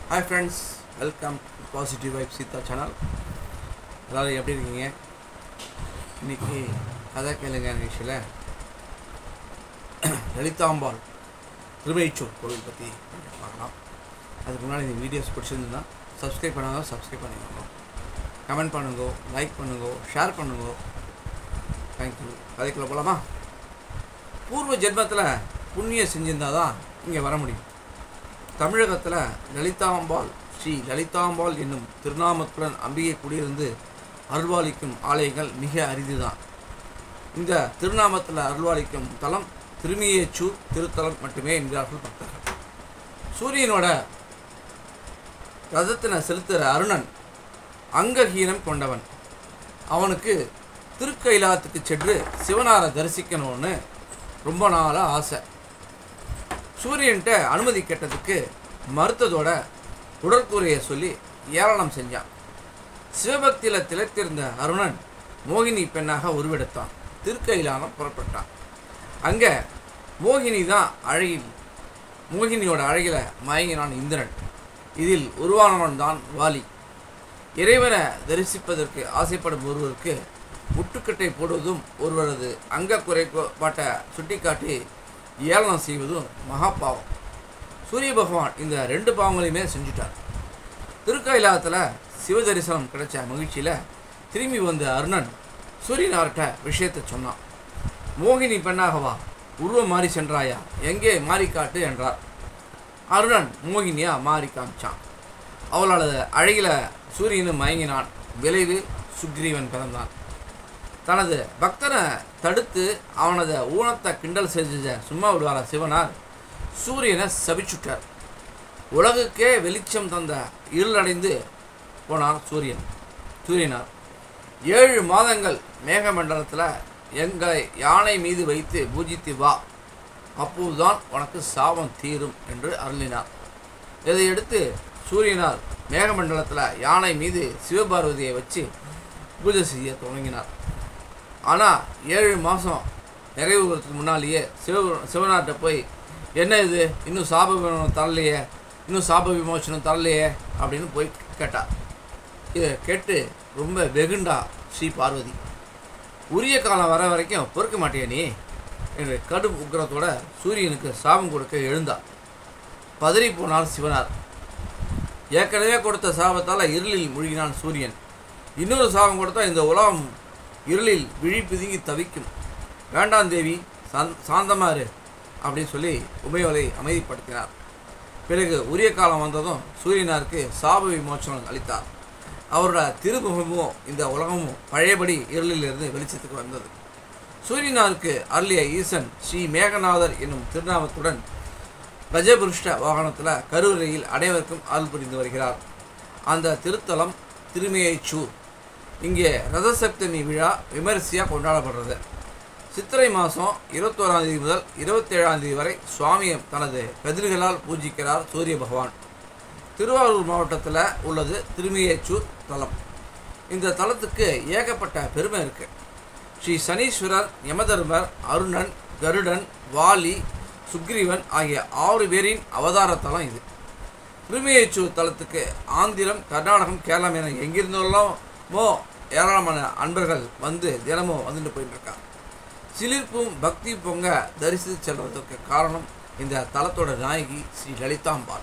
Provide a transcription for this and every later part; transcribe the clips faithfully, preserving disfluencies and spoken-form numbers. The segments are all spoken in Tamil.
Hi friends, welcome to Positive Vibes.Seetha channel. எல்லாரும் எப்படி இருக்கீங்க? இன்னைக்கு கதை கேளுங்க நிகழ்ச்சியில் லலிதாம்பாள் திருமேச்சூர் கோவில் பற்றி பார்க்கலாம். அதுக்கு முன்னாடி இந்த வீடியோஸ் பிடிச்சிருந்ததுன்னா சப்ஸ்கிரைப் பண்ணாங்க சப்ஸ்கிரைப் பண்ணிக்கோங்க, கமெண்ட் பண்ணுங்க, லைக் பண்ணுங்க, ஷேர் பண்ணுங்க. தேங்க்யூ. கதைக்குள்ள போகலாமா? பூர்வ ஜென்மத்தில் புண்ணியம் செஞ்சிருந்தால் தான் இங்கே வர முடியும். தமிழகத்தில் லலிதாம்பாள் ஸ்ரீ லலிதாம்பாள் என்னும் திருநாமத்துடன் அம்பிகை குடியிருந்து அருள்வாளிக்கும் ஆலயங்கள் மிக அரிதுதான். இந்த திருநாமத்தில் அருள்வாளிக்கும் தலம் திருமியேச்சூர் திருத்தலம் மட்டுமே என்கிறார்கள் பக்தர்கள். சூரியனோட ரதத்தினை செலுத்துகிற அருணன் அங்கஹீனம் கொண்டவன். அவனுக்கு திருக்கைலாத்துக்கு சென்று சிவனாரை தரிசிக்கணும்னு ரொம்ப நாளாக ஆசை. சூரியன்கிட்ட அனுமதி கேட்டதுக்கு மறுத்ததோட உடற்கூறையை சொல்லி ஏளனம் செஞ்சான். சிவபக்தியில் திளைத்திருந்த அருணன் மோகினி பெண்ணாக உருவெடுத்தான். திருக்கைலானம் புறப்பட்டான். அங்கே மோகினி தான் அழகில் மோகினியோட அழகில் மயங்கினான் இந்திரன். இதில் உருவானவன் தான் வாலி. இறைவனை தரிசிப்பதற்கு ஆசைப்படும் ஒருவருக்கு முட்டுக்கட்டை போடுவதும் ஒருவரது அங்க குறைபாட்டை சுட்டிக்காட்டி ஏளனம் செய்வதும் மகா பாவம். சூரிய பகவான் இந்த ரெண்டு பாவங்களையுமே செஞ்சுட்டார். திருக்கைலாயத்தில் சிவ தரிசனம் கிடைச்ச மகிழ்ச்சியில் திரும்பி வந்த அருணன் சூரியனார்கிட்ட விஷயத்தை சொன்னான். மோகினி பெண்ணாகவா உருவம் மாறி சென்றாயா, எங்கே மாறி காட்டு என்றார். அருணன் மோகினியா மாறி காமிச்சான். அவளோட அழகில சூரியனும் மயங்கினான். விளைவு சுக்ரீவன் பிறந்தான். தனது பக்தனை தடுத்து அவனது ஊனத்தை கிண்டல் செஞ்ச சும்மா விடுவார சிவனார் சூரியனை சபிச்சுட்டார். உலகுக்கே வெளிச்சம் தந்த இருளடைந்து போனார் சூரியன் சூரியனார். ஏழு மாதங்கள் மேகமண்டலத்தில் எங்களை யானை மீது வைத்து பூஜித்து வா, அப்போதுதான் உனக்கு சாபம் தீரும் என்று அருளினார். இதையடுத்து சூரியனார் மேகமண்டலத்தில் யானை மீது சிவபார்வதியை வச்சு பூஜை செய்ய தொடங்கினார். ஆனால் ஏழு மாதம் நிறைவுறதுக்கு முன்னாலேயே சிவ சிவனார்கிட்ட போய் என்ன இது இன்னும் சாப விமோசனம் தரலையே இன்னும் சாப விமோசனம் தரலையே அப்படின்னு போய் கேட்டார். இதை கேட்டு ரொம்ப வெகுண்டா ஸ்ரீ பார்வதி. உரிய காலம் வர வரைக்கும் பொறுக்க மாட்டேயா நீ என்று கடும் உக்கிரத்தோட சூரியனுக்கு சாபம் கொடுக்க எழுந்தார். பதறி போனார் சிவனார். ஏற்கனவே கொடுத்த சாபத்தால் இருளில் மூழ்கினான் சூரியன். இன்னொரு சாபம் கொடுத்தா இந்த உலகம் இருளில் விழி பிதுங்கி தவிக்கும். வேண்டாம் தேவி, சாந் சாந்தமாறு அப்படின்னு சொல்லி உமையோலை அமைதிப்படுத்தினார். பிறகு உரிய காலம் வந்ததும் சூரியனாருக்கு சாப விமோசனம் அளித்தார். அவரோட திருமுகமும் இந்த உலகமும் பழையபடி இருளிலிருந்து வெளிச்சத்துக்கு வந்தது. சூரியனாருக்கு அருளிய ஈசன் ஸ்ரீ மேகநாதர் என்னும் திருநாமத்துடன் கஜபுருஷ்ட வாகனத்தில் கருவறையில் அனைவருக்கும் அருள் புரிந்து வருகிறார். அந்த திருத்தலம் திருமேச்சூர். இங்கே ரதசப்தமி விழா விமரிசையாக கொண்டாடப்படுறது. சித்திரை மாதம் இருபத்தோராம் தேதி முதல் இருபத்தேழாம் தேதி வரை சுவாமியை தனது கதிர்களால் பூஜிக்கிறார் சூரிய பகவான். திருவாரூர் மாவட்டத்தில் உள்ளது திருமேச்சூர் தலம். இந்த தலத்துக்கு ஏகப்பட்ட பெருமை இருக்குது. ஸ்ரீ சனீஸ்வரர், யமதர்மர், அருணன், கருடன், வாலி, சுக்ரீவன் ஆகிய ஆறு பேரின் அவதார தலம் இது. திருமேச்சூர் தலத்துக்கு ஆந்திரம், கர்நாடகம், கேரளம் என எங்கிருந்தோமோ ஏராளமான அன்பர்கள் வந்து தினமும் வந்துட்டு போயிட்டு இருக்காங்க. சிலிர்ப்பும் பக்தி பொங்க தரிசித்து செல்வதற்கு காரணம் இந்த தலத்தோட நாயகி ஸ்ரீ லலிதாம்பாள்.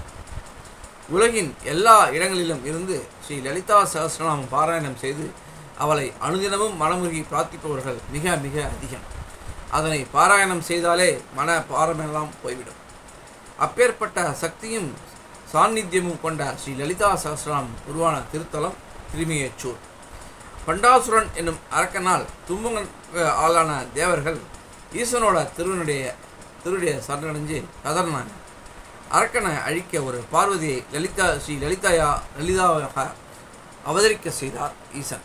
உலகின் எல்லா இடங்களிலும் இருந்து ஸ்ரீ லலிதா சகஸ்ரநாமம் பாராயணம் செய்து அவளை அனுதினமும் மனமுருகி பிரார்த்திப்பவர்கள் மிக மிக அதிகம். அதனை பாராயணம் செய்தாலே மன பாரமெல்லாம் போய்விடும். அப்பேற்பட்ட சக்தியும் சாநித்தியமும் கொண்ட ஸ்ரீ லலிதா சகஸ்ரநாமம் உருவான திருத்தலம் திருமேச்சூர். பண்டாசுரன் என்னும் அரக்கனால் துன்பங்க ஆளான தேவர்கள் ஈசனோட திருவனுடைய திருடைய சரணடைஞ்சு கதறினாங்க. அரக்கனை அழிக்க ஒரு பார்வதியை லலிதா ஸ்ரீ லலிதாயா லலிதாவாக அவதரிக்க செய்தார் ஈசன்.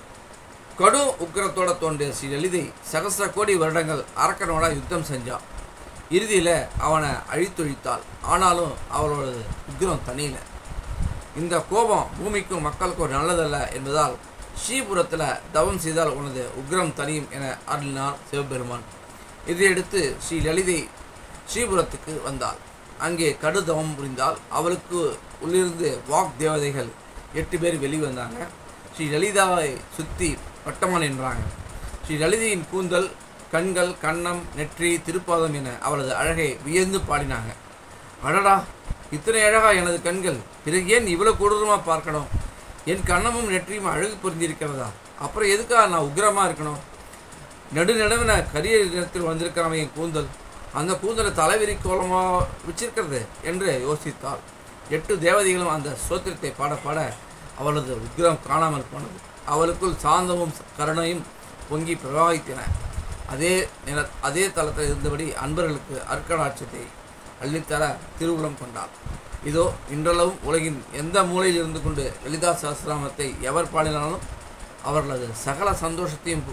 கடும் உக்கிரத்தோட தோன்றிய ஸ்ரீ லலிதை சகசிர கோடி வருடங்கள் அரக்கனோட யுத்தம் செஞ்சான். இறுதியில் அவனை அழித்தொழித்தாள். ஆனாலும் அவளோட உக்கிரம் தனியில. இந்த கோபம் பூமிக்கும் மக்களுக்கும் நல்லதல்ல என்பதால் ஸ்ரீபுரத்தில் தவம் செய்தால் உனது உக்ரம் தனியும் என அருளினார் சிவபெருமான். இதையடுத்து ஸ்ரீ லலிதை ஸ்ரீபுரத்துக்கு வந்தாள். அங்கே கடுதவம் புரிந்தால் அவளுக்கு உள்ளிருந்து வாக் தேவதைகள் எட்டு பேர் வெளிவந்தாங்க. ஸ்ரீ லலிதாவை சுற்றி வட்டமாக நின்றாங்க. ஸ்ரீ லலிதையின் கூந்தல், கண்கள், கன்னம், நெற்றி, திருப்பாதம் என அவளது அழகை வியந்து பாடினாங்க. அடடா, இத்தனை அழகா எனது கண்கள், பிறகு ஏன் இவ்வளோ கொடூரமாக பார்க்கணும்? என் கண்ணமும் நெற்றியும் அழகு பொருந்திருக்கிறதா? அப்புறம் எதுக்காக நான் உக்கிரமாக இருக்கணும்? நடு நடுவின கரிய நிறத்தில் வந்திருக்கிறவன் என் கூந்தல், அந்த கூந்தலை தலைவிரி கோலமாக வச்சிருக்கிறது என்று யோசித்தாள். எட்டு தேவதைகளும் அந்த சோத்திரத்தை பாட பாட அவளது உக்கிரம் காணாமல் போனது. அவளுக்குள் சாந்தமும் கருணையும் பொங்கி பிரவாகித்தன. அதே நில அதே தளத்தில் இருந்தபடி அன்பர்களுக்கு அர்க்கடாட்சத்தை அள்ளித்தர திருவுளம் கொண்டாள். இதோ இன்றளவும் உலகின் எந்த மூலையில் இருந்து கொண்டு லலிதா சஹஸ்ரநாமத்தை எவர் பாடினாலும் அவர்களது சகல சந்தோஷத்தையும்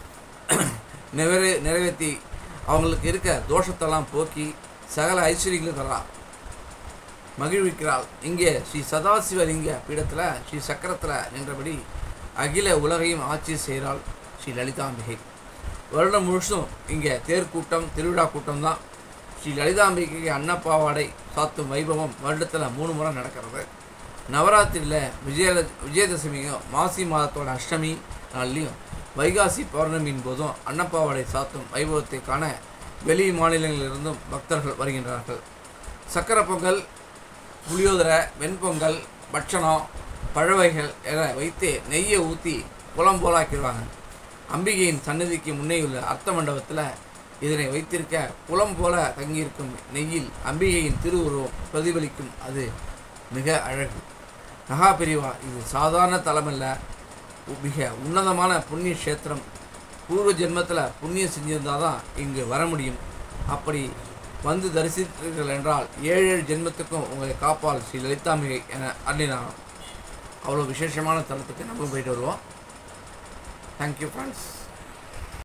நிறைவே நிறைவேற்றி அவங்களுக்கு இருக்க தோஷத்தெல்லாம் போக்கி சகல ஐஸ்வர்யங்களும் தரா மகிழ்விக்கிறாள். இங்கே ஸ்ரீ சதாசிவலிங்க பீடத்தில் ஸ்ரீ சக்கரத்தில் நின்றபடி அகில உலகையும் ஆட்சி செய்கிறாள் ஸ்ரீ லலிதாம்பிகை. வருடம் முழுசும் இங்கே தேர்க்கூட்டம், திருவிழா கூட்டம் தான். ஸ்ரீ லலிதாம்பிகைக்கு அன்னப்பாவாடை சாத்தும் வைபவம் வருடத்தில் மூணு முறை நடக்கிறது. நவராத்திரியில் விஜய விஜயதசமியும் மாசி மாதத்தோட அஷ்டமி நாள்லையும் வைகாசி பௌர்ணமியின் போதும் அன்னப்பாவாடை சாத்தும் வைபவத்தை காண வெளி மாநிலங்களிலிருந்தும் பக்தர்கள் வருகின்றார்கள். சக்கரை பொங்கல், புளியோதரை, வெண்பொங்கல், பட்சணம், பழவைகள் என வைத்து நெய்யை ஊற்றி குளம் போலாக்கிடுவாங்க. அம்பிகையின் சன்னதிக்கு முன்னேயுள்ள அர்த்த மண்டபத்தில் இதனை வைத்திருக்க குளம் போல தங்கியிருக்கும் நெய்யில் அம்பிகையின் திருவுருவம் பிரதிபலிக்கும். அது மிக அழகு. மகா பெரியவா, இது சாதாரண தலமல்ல, மிக உன்னதமான புண்ணிய கஷேத்திரம். பூர்வ ஜென்மத்தில் புண்ணியம் செஞ்சிருந்தால் தான் இங்கு வர முடியும். அப்படி வந்து தரிசித்தீர்கள் என்றால் ஏழு ஏழு ஜென்மத்துக்கும் உங்களை காப்பாள் ஸ்ரீ லலிதாம்பிகை என அருளினாராம். அவ்வளோ விசேஷமான தலத்துக்கு நம்ம போயிட்டு வருவோம். Thank you friends.